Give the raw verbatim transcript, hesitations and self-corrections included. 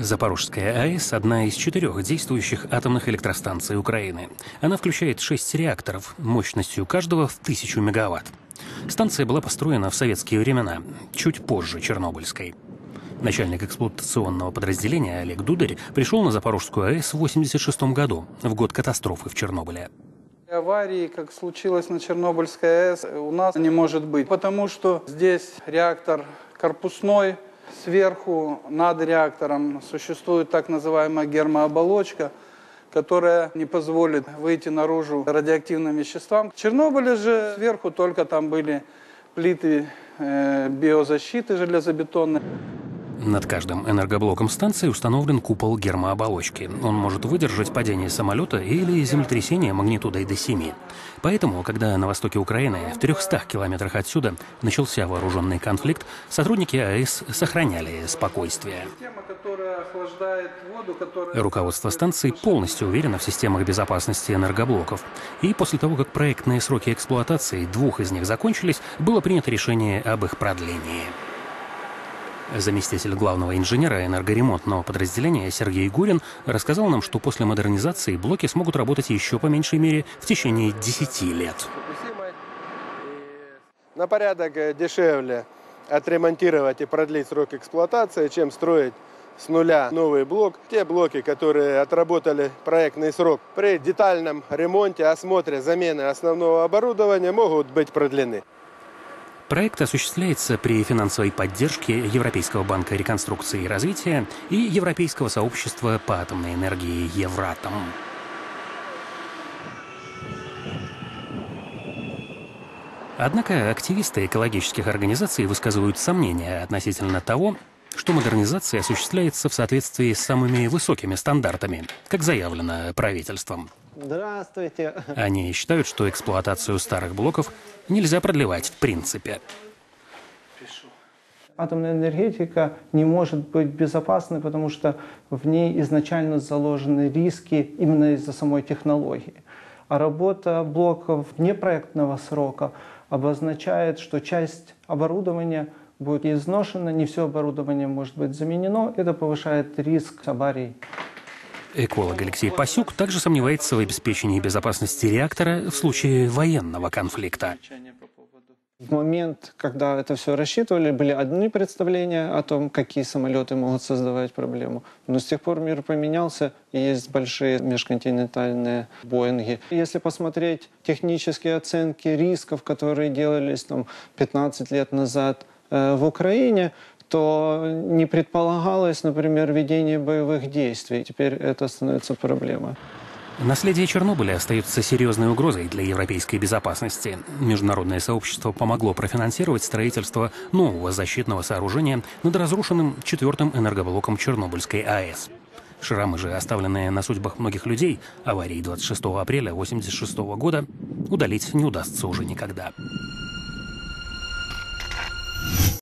Запорожская АЭС – одна из четырех действующих атомных электростанций Украины. Она включает шесть реакторов, мощностью каждого в тысячу мегаватт. Станция была построена в советские времена, чуть позже Чернобыльской. Начальник эксплуатационного подразделения Олег Дударь пришел на Запорожскую АЭС в восемьдесят шестом году, в год катастрофы в Чернобыле. Аварии, как случилось на Чернобыльской АЭС, у нас не может быть, потому что здесь реактор корпусной, сверху над реактором существует так называемая гермооболочка, которая не позволит выйти наружу радиоактивным веществам. В Чернобыле же сверху только там были плиты э, биозащиты железобетонной. Над каждым энергоблоком станции установлен купол гермооболочки. Он может выдержать падение самолета или землетрясение магнитудой до семи. Поэтому, когда на востоке Украины, в трехстах километрах отсюда, начался вооруженный конфликт, сотрудники АЭС сохраняли спокойствие. Руководство станции полностью уверено в системах безопасности энергоблоков. И после того, как проектные сроки эксплуатации двух из них закончились, было принято решение об их продлении. Заместитель главного инженера энергоремонтного подразделения Сергей Гурин рассказал нам, что после модернизации блоки смогут работать еще по меньшей мере в течение десяти лет. На порядок дешевле отремонтировать и продлить срок эксплуатации, чем строить с нуля новый блок. Те блоки, которые отработали проектный срок, при детальном ремонте, осмотре, замене основного оборудования могут быть продлены. Проект осуществляется при финансовой поддержке Европейского банка реконструкции и развития и Европейского сообщества по атомной энергии Евратом. Однако активисты экологических организаций высказывают сомнения относительно того, что модернизация осуществляется в соответствии с самыми высокими стандартами, как заявлено правительством. Здравствуйте. Они считают, что эксплуатацию старых блоков нельзя продлевать в принципе. Атомная энергетика не может быть безопасной, потому что в ней изначально заложены риски именно из-за самой технологии. А работа блоков вне проектного срока обозначает, что часть оборудования будет изношена, не все оборудование может быть заменено. Это повышает риск аварий. Эколог Алексей Пасюк также сомневается в обеспечении безопасности реактора в случае военного конфликта. В момент, когда это все рассчитывали, были одни представления о том, какие самолеты могут создавать проблему. Но с тех пор мир поменялся, и есть большие межконтинентальные Боинги. Если посмотреть технические оценки рисков, которые делались там, пятнадцать лет назад э, в Украине, то не предполагалось, например, ведение боевых действий. Теперь это становится проблемой. Наследие Чернобыля остается серьезной угрозой для европейской безопасности. Международное сообщество помогло профинансировать строительство нового защитного сооружения над разрушенным четвертым энергоблоком Чернобыльской АЭС. Шрамы же, оставленные на судьбах многих людей, аварии двадцать шестого апреля восемьдесят шестого года, удалить не удастся уже никогда.